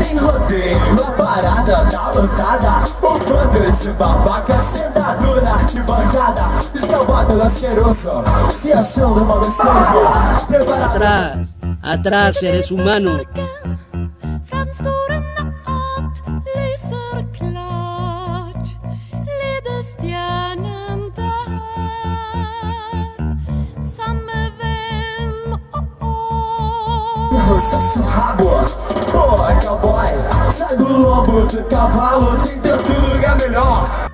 Tem rodeio, a parada tá lotada. Um bando de babaca sentado na arquibancada. Escalvado asqueroso, se achando malicioso. Preparado. Atrás, atrás, seres humanos. Fra den store natt lyser klart ledestjernen der. Samme hvem Roça seu rabo, pô, cowboy. Sai do lombo do cavalo, tem tanto lugar melhor.